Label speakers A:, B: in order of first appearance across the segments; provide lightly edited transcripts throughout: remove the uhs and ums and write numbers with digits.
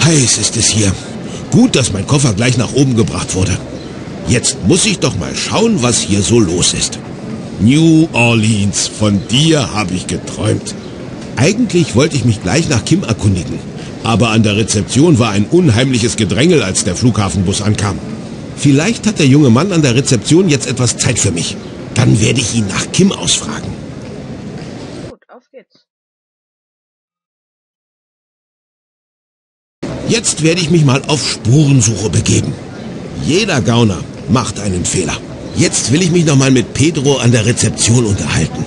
A: Heiß ist es hier. Gut, dass mein Koffer gleich nach oben gebracht wurde. Jetzt muss ich doch mal schauen, was hier so los ist. New Orleans, von dir habe ich geträumt. Eigentlich wollte ich mich gleich nach Kim erkundigen. Aber an der Rezeption war ein unheimliches Gedrängel, als der Flughafenbus ankam. Vielleicht hat der junge Mann an der Rezeption jetzt etwas Zeit für mich. Dann werde ich ihn nach Kim ausfragen.
B: Gut, auf geht's.
A: Jetzt werde ich mich mal auf Spurensuche begeben. Jeder Gauner macht einen Fehler. Jetzt will ich mich nochmal mit Pedro an der Rezeption unterhalten.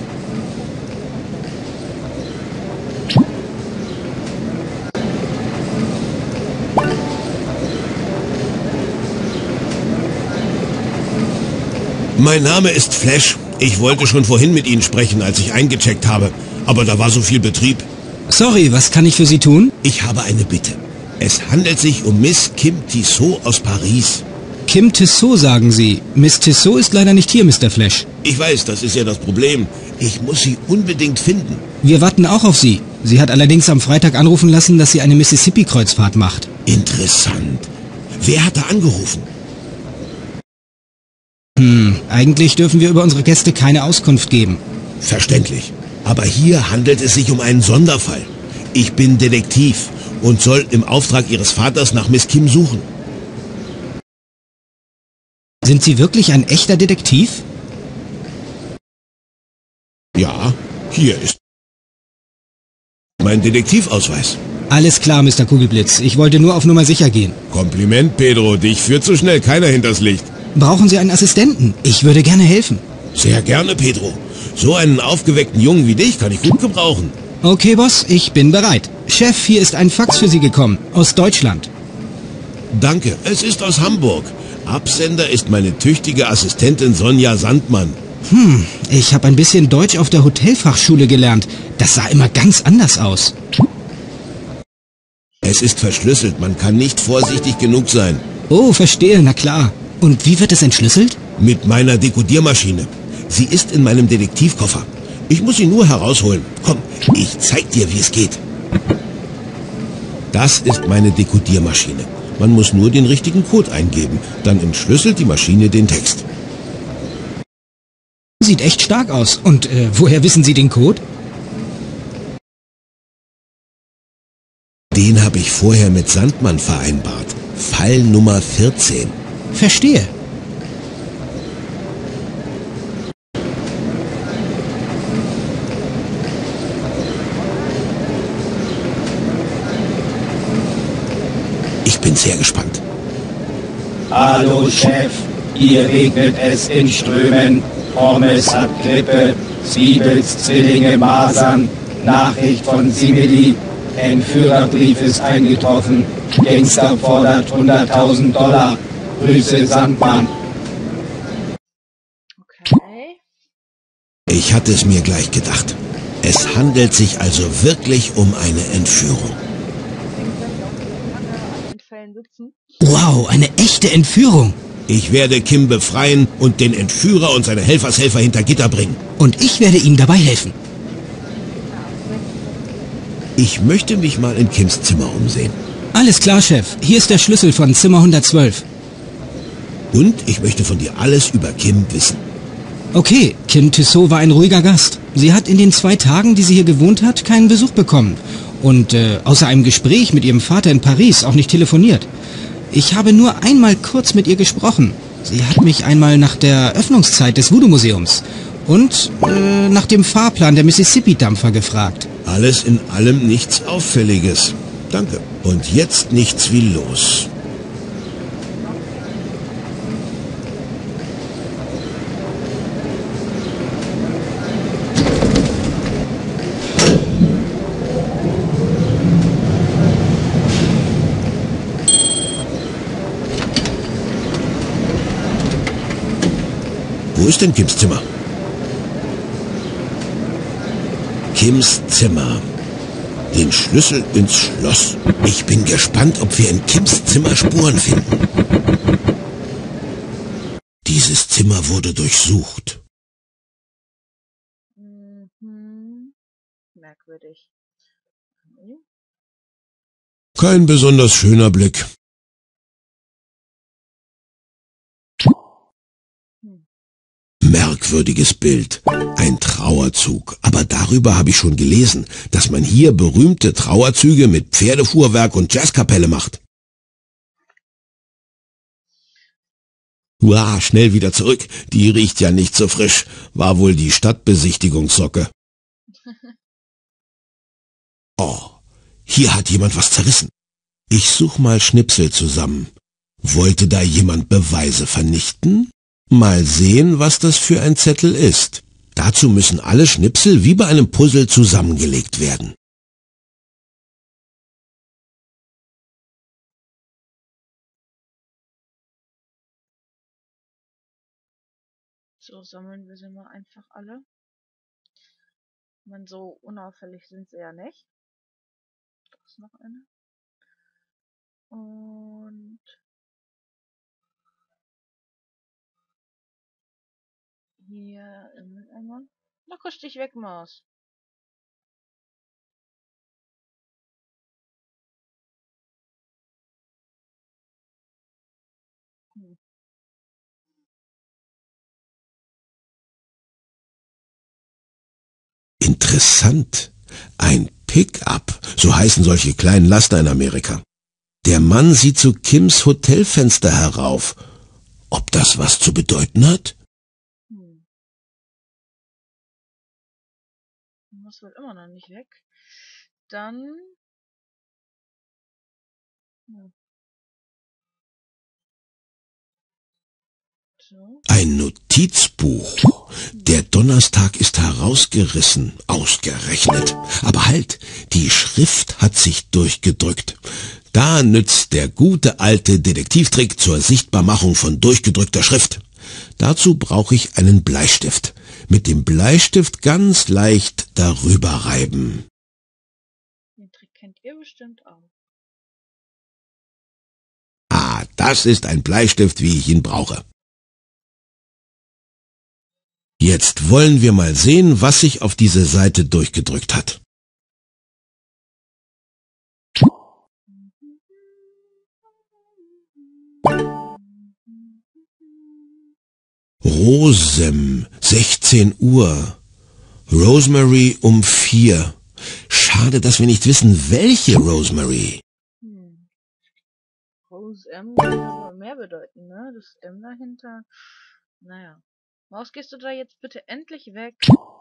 A: Mein Name ist Flash. Ich wollte schon vorhin mit Ihnen sprechen, als ich eingecheckt habe. Aber da war so viel Betrieb.
C: Sorry, was kann ich für Sie tun?
A: Ich habe eine Bitte. Es handelt sich um Miss Kim Tissot aus Paris.
C: Kim Tissot, sagen Sie. Miss Tissot ist leider nicht hier, Mr. Flash.
A: Ich weiß, das ist ja das Problem. Ich muss sie unbedingt finden.
C: Wir warten auch auf Sie. Sie hat allerdings am Freitag anrufen lassen, dass sie eine Mississippi-Kreuzfahrt macht.
A: Interessant. Wer hat da angerufen?
C: Eigentlich dürfen wir über unsere Gäste keine Auskunft geben.
A: Verständlich. Aber hier handelt es sich um einen Sonderfall. Ich bin Detektiv und soll im Auftrag Ihres Vaters nach Miss Kim suchen.
C: Sind Sie wirklich ein echter Detektiv?
A: Ja, hier ist mein Detektivausweis.
C: Alles klar, Mr. Kugelblitz. Ich wollte nur auf Nummer sicher gehen.
A: Kompliment, Pedro. Dich führt so schnell keiner hinters Licht.
C: Brauchen Sie einen Assistenten? Ich würde gerne helfen.
A: Sehr gerne, Pedro. So einen aufgeweckten Jungen wie dich kann ich gut gebrauchen.
C: Okay, Boss, ich bin bereit. Chef, hier ist ein Fax für Sie gekommen. Aus Deutschland.
A: Danke. Es ist aus Hamburg. Absender ist meine tüchtige Assistentin Sonja Sandmann.
C: Ich habe ein bisschen Deutsch auf der Hotelfachschule gelernt. Das sah immer ganz anders aus.
A: Es ist verschlüsselt. Man kann nicht vorsichtig genug sein.
C: Oh, verstehe, na klar. Und wie wird es entschlüsselt?
A: Mit meiner Dekodiermaschine. Sie ist in meinem Detektivkoffer. Ich muss sie nur herausholen. Komm, ich zeig dir, wie es geht. Das ist meine Dekodiermaschine. Man muss nur den richtigen Code eingeben. Dann entschlüsselt die Maschine den Text.
C: Sieht echt stark aus. Und woher wissen Sie den Code?
A: Den habe ich vorher mit Sandmann vereinbart. Fall Nummer 14.
C: Verstehe.
A: Ich bin sehr gespannt.
D: Hallo Chef, hier regnet es in Strömen, Pommes hat Grippe, Siebels Zwillinge Masern, Nachricht von Simili, Entführerbrief ist eingetroffen, Gangster fordert $100.000, Grüße Sandmann.
B: Okay.
A: Ich hatte es mir gleich gedacht. Es handelt sich also wirklich um eine Entführung.
B: In Fällen sitzen.
C: Wow, eine echte Entführung.
A: Ich werde Kim befreien und den Entführer und seine Helfershelfer hinter Gitter bringen.
C: Und ich werde Ihnen dabei helfen.
A: Ich möchte mich mal in Kims Zimmer umsehen.
C: Alles klar, Chef. Hier ist der Schlüssel von Zimmer 112.
A: Und ich möchte von dir alles über Kim wissen.
C: Okay, Kim Tissot war ein ruhiger Gast. Sie hat in den 2 Tagen, die sie hier gewohnt hat, keinen Besuch bekommen. Und außer einem Gespräch mit ihrem Vater in Paris auch nicht telefoniert. Ich habe nur einmal kurz mit ihr gesprochen. Sie hat mich einmal nach der Öffnungszeit des Voodoo-Museums und nach dem Fahrplan der Mississippi-Dampfer gefragt.
A: Alles in allem nichts Auffälliges. Danke. Und jetzt nichts wie los. Wo ist denn Kims Zimmer? Kims Zimmer. Den Schlüssel ins Schloss. Ich bin gespannt, ob wir in Kims Zimmer Spuren finden. Dieses Zimmer wurde durchsucht.
B: Merkwürdig.
A: Kein besonders schöner Blick. Merkwürdiges Bild. Ein Trauerzug. Aber darüber habe ich schon gelesen, dass man hier berühmte Trauerzüge mit Pferdefuhrwerk und Jazzkapelle macht. Hurra, schnell wieder zurück. Die riecht ja nicht so frisch. War wohl die Stadtbesichtigungssocke. Oh, hier hat jemand was zerrissen. Ich such mal Schnipsel zusammen. Wollte da jemand Beweise vernichten? Mal sehen, was das für ein Zettel ist. Dazu müssen alle Schnipsel wie bei einem Puzzle zusammengelegt werden.
B: So, sammeln wir sie mal einfach alle. Ich meine, so unauffällig sind sie ja nicht. Da ist noch eine. Und hier im Mülleimer. Na, kusch dich weg, Maus. Hm.
A: Interessant. Ein Pickup, so heißen solche kleinen Laster in Amerika. Der Mann sieht zu Kims Hotelfenster herauf. Ob das was zu bedeuten hat?
B: Das wird immer noch nicht weg. Dann so.
A: Ein Notizbuch. Der Donnerstag ist herausgerissen, ausgerechnet. Aber halt, die Schrift hat sich durchgedrückt. Da nützt der gute alte Detektivtrick zur Sichtbarmachung von durchgedrückter Schrift. Dazu brauche ich einen Bleistift. Mit dem Bleistift ganz leicht darüber reiben.
B: Den Trick kennt ihr bestimmt auch.
A: Ah, das ist ein Bleistift, wie ich ihn brauche. Jetzt wollen wir mal sehen, was sich auf diese Seite durchgedrückt hat. Rosem, 16 Uhr. Rosemary um 4. Schade, dass wir nicht wissen, welche Rosemary.
B: Rose M kann aber mehr bedeuten, ne? Das M dahinter. Naja. Maus, gehst du da jetzt bitte endlich weg?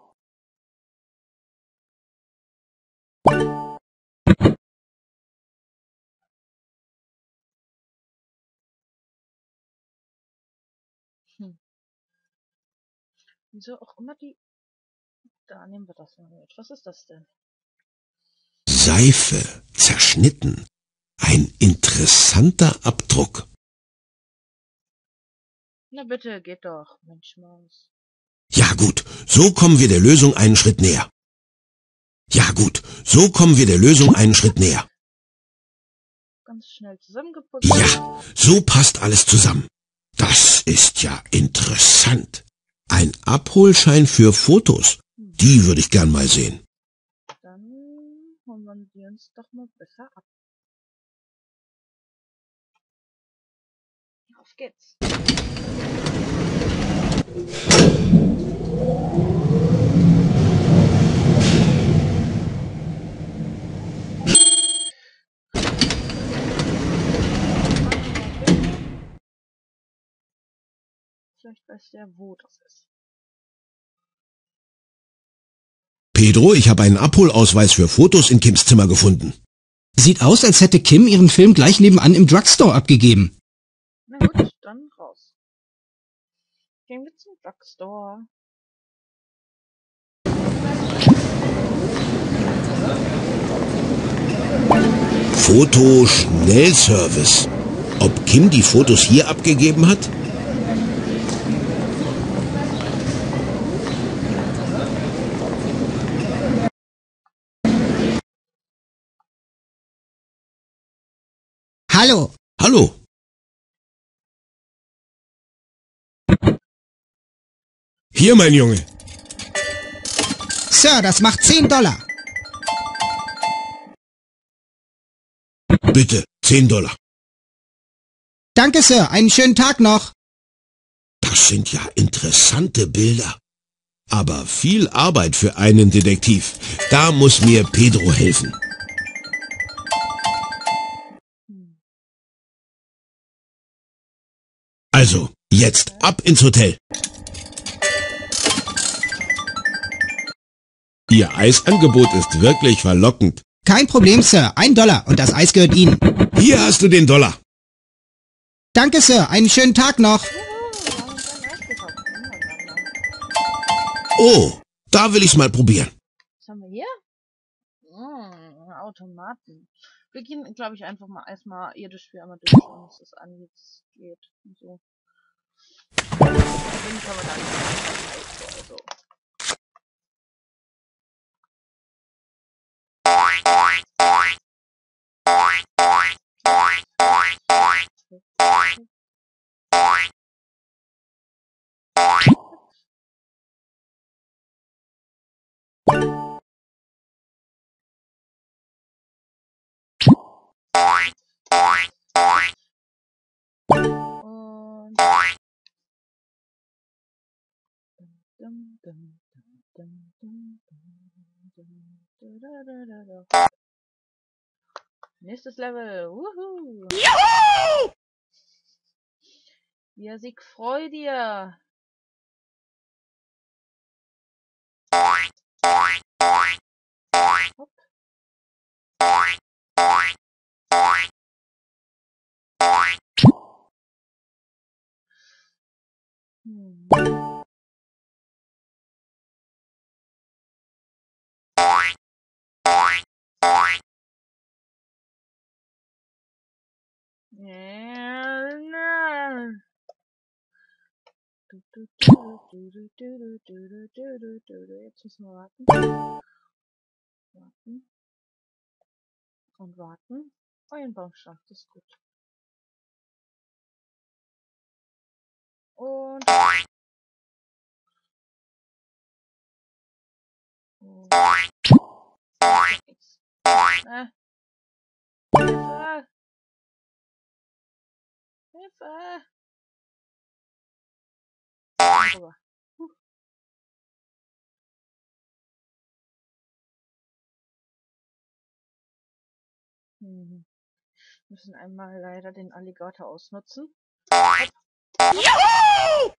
B: Wieso auch immer die... Da nehmen wir das mal mit. Was ist das denn?
A: Seife, zerschnitten. Ein interessanter Abdruck.
B: Na bitte, geht doch, Mensch Maus.
A: Ja gut, so kommen wir der Lösung einen Schritt näher. Ja gut, so kommen wir der Lösung einen Schritt näher.
B: Ganz schnell zusammengeputzt.
A: Ja, so passt alles zusammen. Das ist ja interessant. Ein Abholschein für Fotos. Die würde ich gern mal sehen.
B: Dann holen wir die uns doch mal besser ab. Auf geht's. Vielleicht weiß der, wo das ist.
A: Pedro, ich habe einen Abholausweis für Fotos in Kims Zimmer gefunden.
C: Sieht aus, als hätte Kim ihren Film gleich nebenan im Drugstore abgegeben.
B: Na gut, dann raus. Gehen wir zum Drugstore.
A: Fotoschnellservice. Ob Kim die Fotos hier abgegeben hat?
C: Hallo.
A: Hallo. Hier, mein Junge.
C: Sir, das macht $10.
A: Bitte, $10.
C: Danke, Sir. Einen schönen Tag noch.
A: Das sind ja interessante Bilder. Aber viel Arbeit für einen Detektiv. Da muss mir Pedro helfen. Also, jetzt ab ins Hotel. Ihr Eisangebot ist wirklich verlockend.
C: Kein Problem, Sir. $1 und das Eis gehört Ihnen.
A: Hier hast du den $.
C: Danke, Sir. Einen schönen Tag noch.
A: Oh, da will ich's mal probieren.
B: Was haben wir hier? Automaten. Wir gehen, glaube ich, einfach mal erstmal jedes Spiel einmal durchschauen, was das angeht, geht und so. Den kann man dann also. Nächstes Level. Wuhu. Juhu! Ja, Sieg, freu dir. Hopp. Jetzt müssen wir warten. Warten. Und warten. Oh, ein Baumstamm, das ist gut. Und. Nichts. Hilfe! Hilfe! Rüber. Müssen einmal leider den Alligator ausnutzen. Juhu!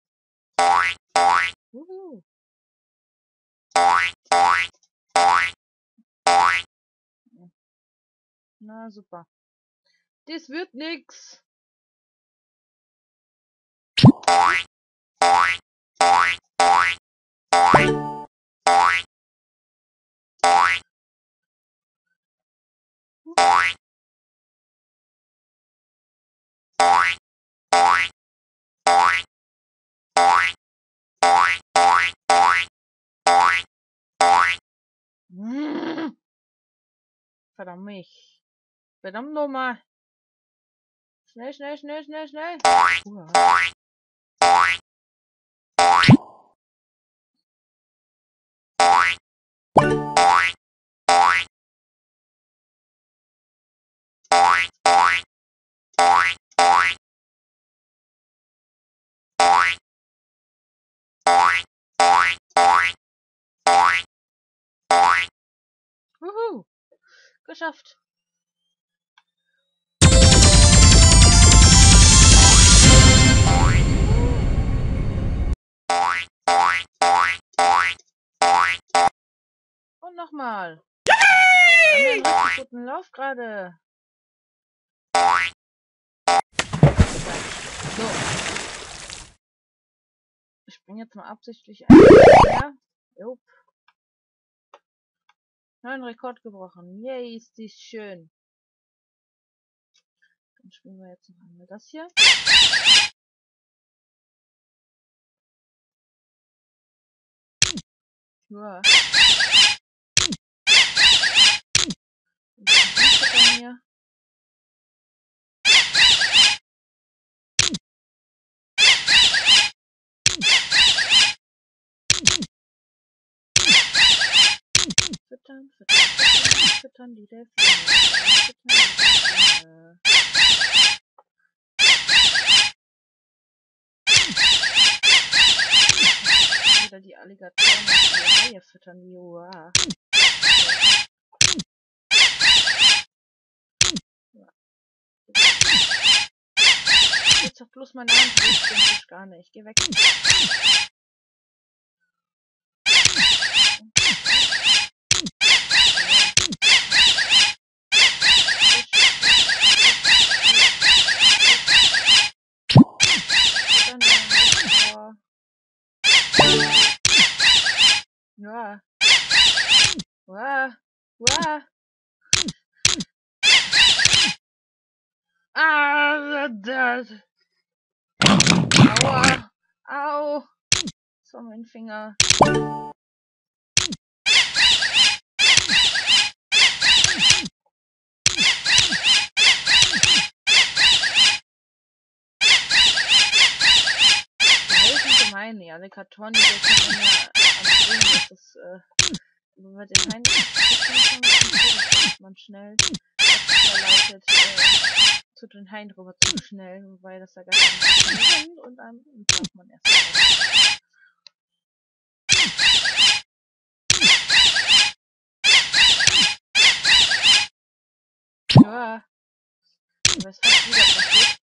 B: Juhu. Na super. Das wird nix. Verdammt mich. Verdammt nochmal. Schnell, schnell, schnell, schnell, schnell. Wuhu. Geschafft. Und nochmal. Wir haben einen richtig guten Lauf gerade. So. Ich springe jetzt mal absichtlich ein. Ja. Jupp. Neuen Rekord gebrochen. Yay, ist dies schön. Dann spielen wir jetzt noch einmal das hier. Ja. Und dann hier. Füttern, füttern, füttern. füttern die Delfine. Wieder die Alligatoren und die Haie füttern, die Uah. Jetzt doch bloß meine Hand, ich den Fisch gar nicht. Geh weg. Ja. Wow. Wow. Ah, das. Aua. Au. Das war mein Finger. Gemein, die Alligatoren, die können ja am Boden, dass das, über den Hain man schnell verleitet, zu den Hain drüber zu schnell, wobei das da gar nicht sind und dann darf man erst ja, aber es fast wieder passiert.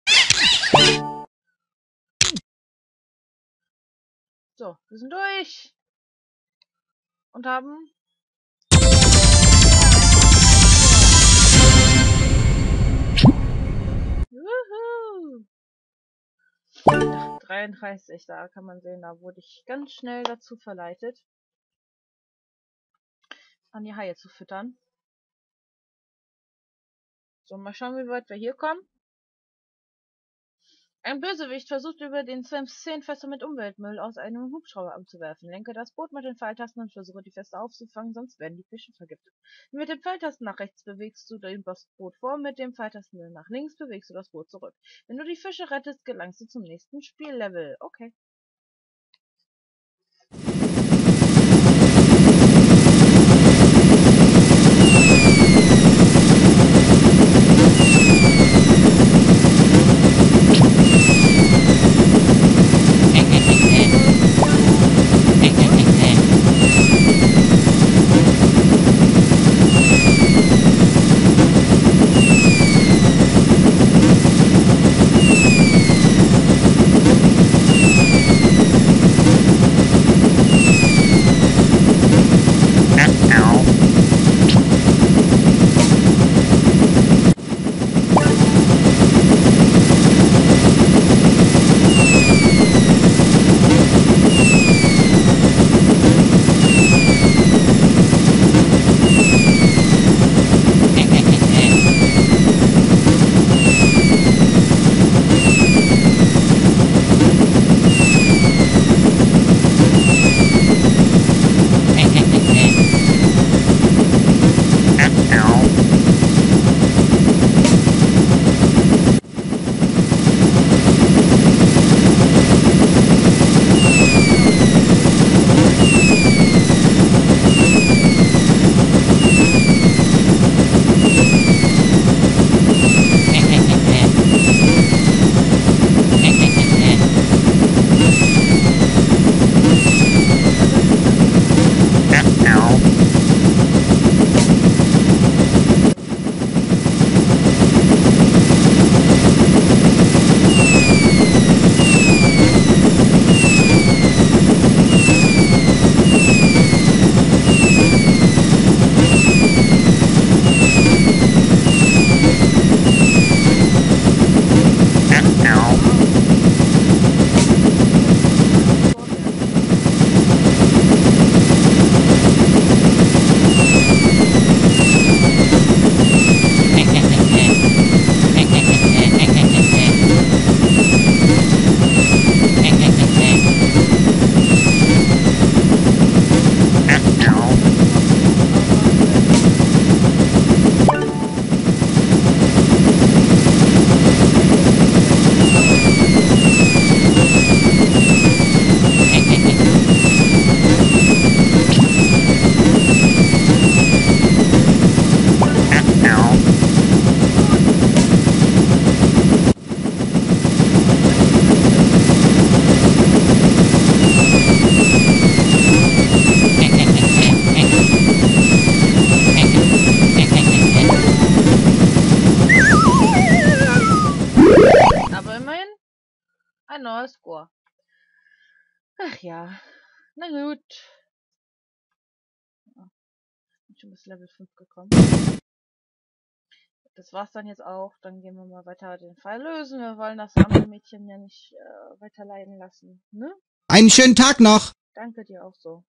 B: So, wir sind durch und haben Juhu. 33, da kann man sehen, da wurde ich ganz schnell dazu verleitet, an die Haie zu füttern. So, mal schauen, wie weit wir hier kommen. Ein Bösewicht versucht über den Szenenfester mit Umweltmüll aus einem Hubschrauber abzuwerfen. Lenke das Boot mit den Pfeiltasten und versuche die Feste aufzufangen, sonst werden die Fische vergiftet. Mit den Pfeiltasten nach rechts bewegst du das Boot vor, mit den Pfeiltasten nach links bewegst du das Boot zurück. Wenn du die Fische rettest, gelangst du zum nächsten Spiellevel. Okay. neuer Score. Ach ja. Na gut. Bin schon bis Level 5 gekommen. Das war's dann jetzt auch. Dann gehen wir mal weiter den Fall lösen. Wir wollen das arme Mädchen ja nicht weiter leiden lassen. Ne?
C: Einen schönen Tag noch!
B: Danke dir auch so.